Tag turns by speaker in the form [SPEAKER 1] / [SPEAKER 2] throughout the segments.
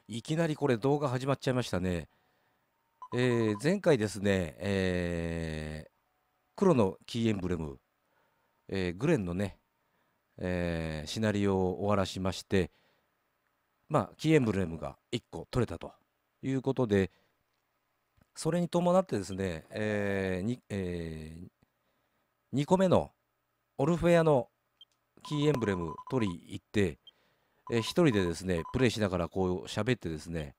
[SPEAKER 1] いきなりこれ動画始まっちゃいましたね。前回ですね、黒のキーエンブレム、グレンのね、シナリオを終わらしまして、まあ、キーエンブレムが1個取れたということで、それに伴ってですね、2個目のオルフェアのキーエンブレム取り行って、1人でですね、プレイしながらこう喋ってですね、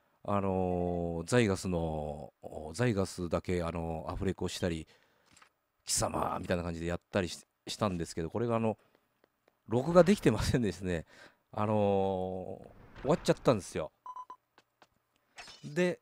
[SPEAKER 1] ザイガスだけ、アフレコしたり、貴様みたいな感じでやったりしたんですけど、これが録画できてませんですね。終わっちゃったんですよ。で、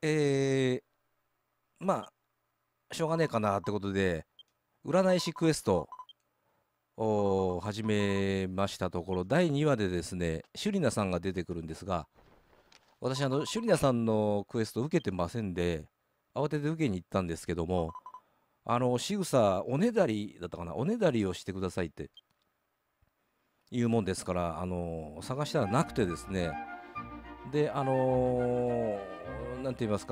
[SPEAKER 1] まあ、しょうがねえかなってことで、占い師クエストを始めましたところ、第2話でですね、シュリナさんが出てくるんですが、私、シュリナさんのクエスト受けてませんで、慌てて受けに行ったんですけども、仕草、おねだりだったかな、おねだりをしてくださいっていうもんですから、探したらなくてですね、で、なんて言いますか、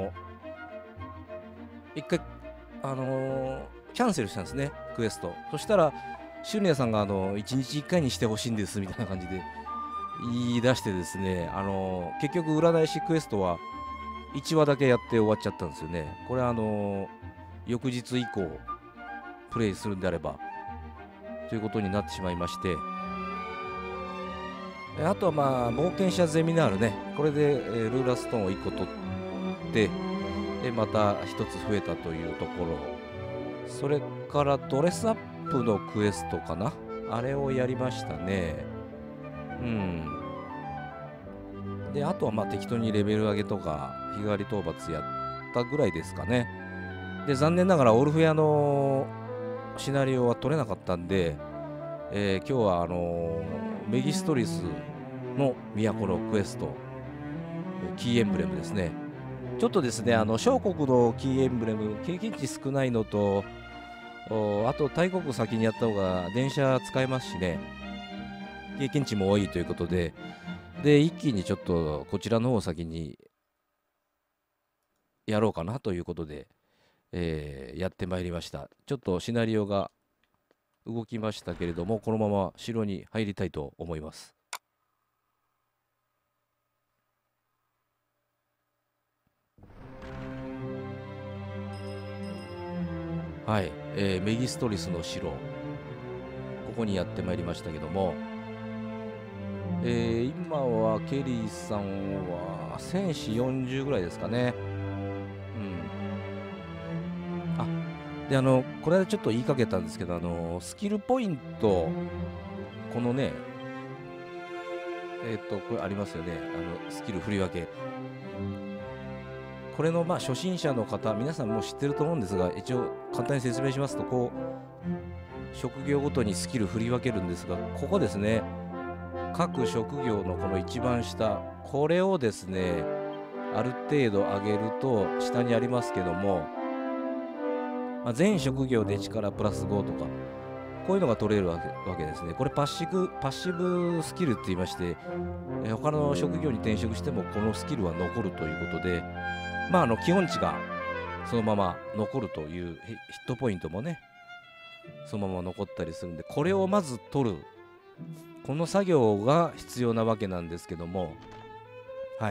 [SPEAKER 1] 一回、キャンセルしたんですね、クエスト。そしたら、シュリナさんが、1日1回にしてほしいんですみたいな感じで言い出してですね、結局、占い師クエストは1話だけやって終わっちゃったんですよね。これ、翌日以降、プレイするんであれば、ということになってしまいまして、あとはまあ、冒険者ゼミナールね、これで、ルーラーストーンを1個取って、また1つ増えたというところ、それからドレスアップのクエストかな、あれをやりましたね。うん。で、あとはまあ適当にレベル上げとか、日替わり討伐やったぐらいですかね。で、残念ながらオルフェアのシナリオは取れなかったんで、今日はメギストリスの都のクエスト、キーエンブレムですね。ちょっとですね、小国のキーエンブレム、経験値少ないのと、あと大国先にやった方が電車使えますしね、経験値も多いということで、一気にちょっとこちらの方を先にやろうかなということで、やってまいりました。ちょっとシナリオが動きましたけれども、このまま城に入りたいと思います。はい、メギストリスの城、ここにやってまいりましたけども、今はケリーさんは戦士40ぐらいですかね。うん。あ、で、これはちょっと言いかけたんですけど、スキルポイント、このね、これありますよね。スキル振り分け。これの、まあ、初心者の方、皆さんもう知ってると思うんですが、一応簡単に説明しますと、こう、職業ごとにスキル振り分けるんですが、ここですね、各職業のこの一番下、これをですね、ある程度上げると、下にありますけども、まあ、全職業で力プラス5とか、こういうのが取れるわけですね。これパッシブスキルって言いまして、他の職業に転職してもこのスキルは残るということで、まあ、基本値がそのまま残るというヒットポイントもね、そのまま残ったりするんで、これをまず取る。この作業が必要なわけなんですけども、はい。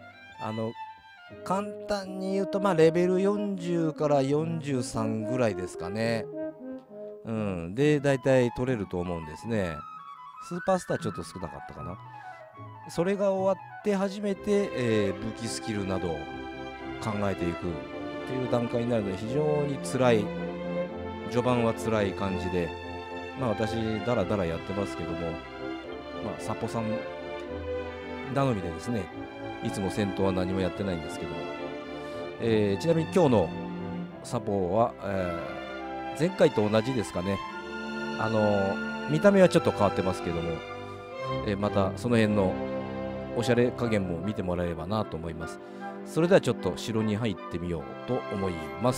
[SPEAKER 1] 簡単に言うと、まあ、レベル40から43ぐらいですかね。うん。で、大体取れると思うんですね。スーパースターちょっと少なかったかな。それが終わって初めて、武器スキルなどを考えていくっていう段階になるので、非常に辛い、序盤は辛い感じで、まあ私、だらだらやってますけども、まあ、サポさん頼みでですね、いつも戦闘は何もやってないんですけども、ちなみに今日のサポは、前回と同じですかね。見た目はちょっと変わってますけども、またその辺のおしゃれ加減も見てもらえればなと思います。それではちょっと城に入ってみようと思います。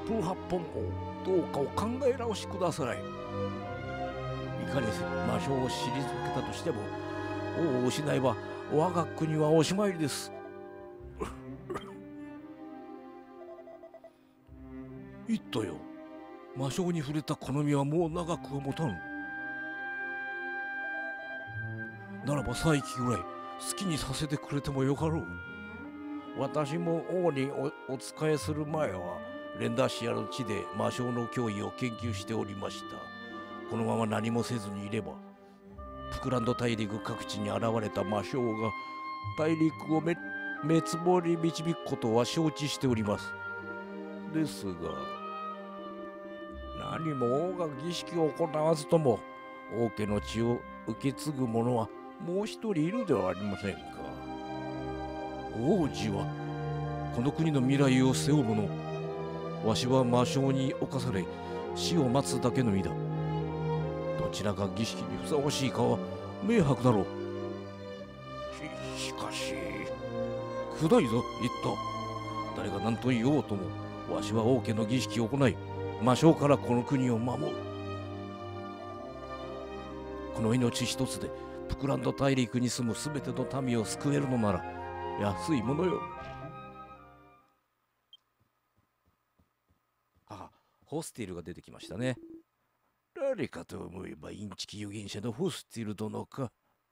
[SPEAKER 1] プーハッポン王、どうかお考え直しください。いかに魔性を退けたとしても、王を失えば我が国はおしまいです。言ったよ。魔性に触れたこの身はもう長くは持たぬ。ならば再起ぐらい好きにさせてくれてもよかろう。私も王にお仕えする前はレンダシアの地で魔性の脅威を研究しておりました。このまま何もせずにいればプクランド大陸各地に現れた魔性が大陸を滅亡に導くことは承知しております。ですが何も王が儀式を行わずとも王家の血を受け継ぐ者はもう一人いるではありませんか。王子はこの国の未来を背負う者。わしは魔性に侵され死を待つだけの身だ。どちらが儀式にふさわしいかは明白だろう。しかしくどいぞ言った。誰が何と言おうともわしは王家の儀式を行い魔性からこの国を守る。この命一つでプクランド大陸に住むすべての民を救えるのなら安いものよ。あ、ホスティルが出てきましたね。誰かと思えばインチキ預言者のホスティル殿か。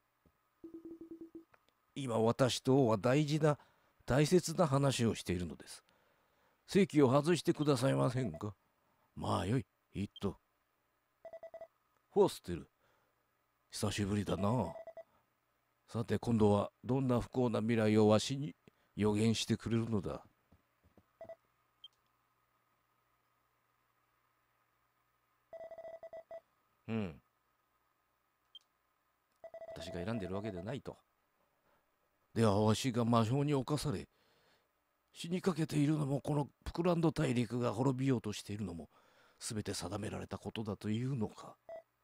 [SPEAKER 1] 今私と王は大切な話をしているのです。席を外してくださいませんか。まあよい、いっと。ホスティル、久しぶりだな。さて今度はどんな不幸な未来をわしに予言してくれるのだ。私が選んでるわけではないと。ではわしが魔性に侵され死にかけているのも、このプクランド大陸が滅びようとしているのも全て定められたことだというのか。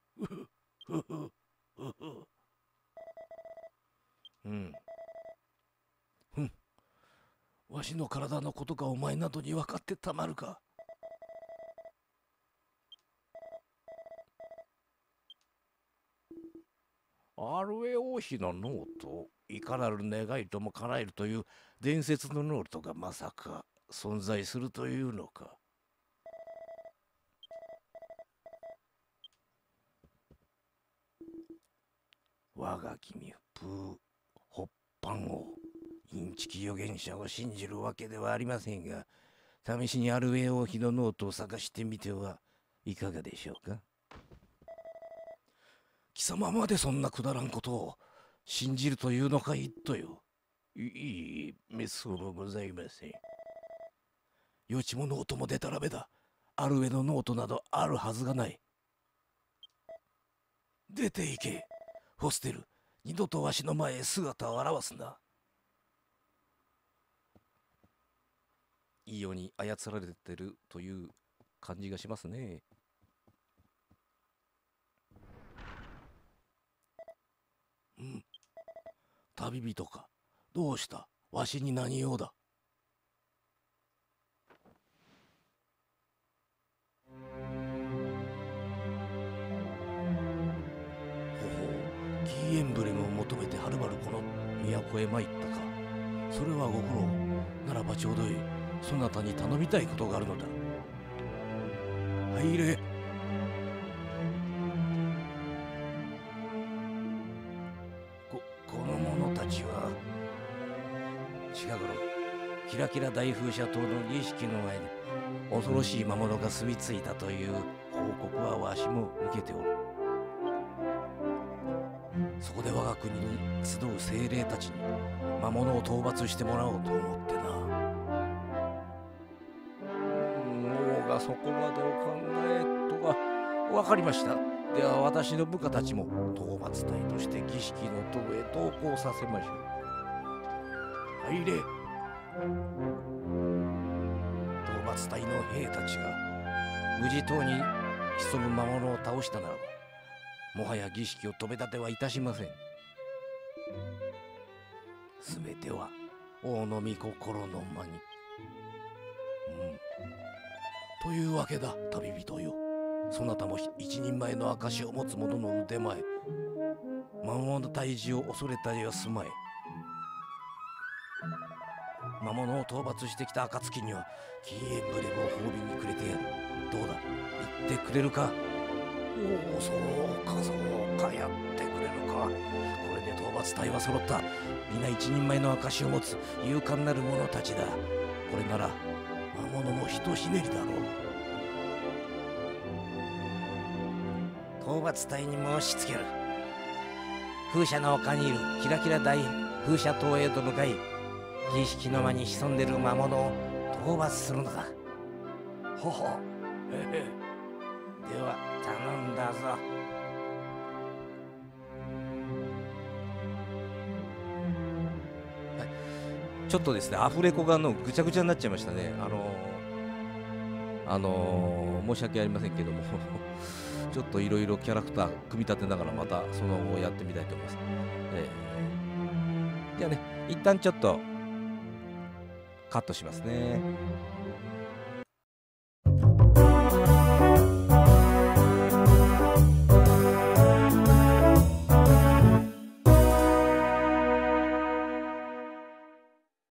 [SPEAKER 1] わしの体のことがお前などに分かってたまるか。アルエ王妃のノート、いかなる願いとも叶えるという伝説のノートがまさか存在するというのか。我が君プーホッパン王、インチキ預言者を信じるわけではありませんが、試しにアルエ王妃のノートを探してみてはいかがでしょうか。貴様までそんなくだらんことを信じるというのか。言っとよ。いいめそうもございません。予知もノートもデタラメだ。アルエのノートなどあるはずがない。出て行けホステル、二度とわしの前へ姿を現すな。いいように操られてるという感じがしますね。旅人か。どうした。わしに何用だ。ほほう、キーエンブレムを求めてはるばるこの都へ参ったか。それはご苦労。ならばちょうどいい。そなたに頼みたいことがあるのだ。入れ。この者たちは近頃キラキラ大風車島の儀式の前に恐ろしい魔物が住み着いたという報告はわしも受けておる。そこで我が国に集う精霊たちに魔物を討伐してもらおうと思ってな。王がそこまでお考えとか。分かりました。では私の部下たちも討伐隊として儀式の塔へ同行させましょう。入れ。討伐隊の兵たちが無事島に潜む魔物を倒したならば、もはや儀式を止め立てはいたしません。すべては王の御心の間に。
[SPEAKER 2] というわけだ、旅人よ。そなたも一人前の証を持つ者の腕前、魔物の退治を恐れたりはすまい。魔物を討伐してきた暁には禁煙ブレブを褒美にくれてやる。どうだ、言ってくれるか。おお、そうかそうか、やってくれるか。これで討伐隊は揃った。皆一人前の証を持つ勇敢なる者たちだ。これなら魔物もひとひねりだろう。討伐隊に申し付ける。風車の丘にいるキラキラ大風車塔へと向かい、儀式の間に潜んでる魔物を討伐するのだ。ほほ、へへ。では頼んだぞ。
[SPEAKER 1] ちょっとですね、アフレコがぐちゃぐちゃになっちゃいましたね。申し訳ありませんけどもちょっといろいろキャラクター組み立てながらまたその後やってみたいと思います。じゃあね、一旦ちょっとカットしますね。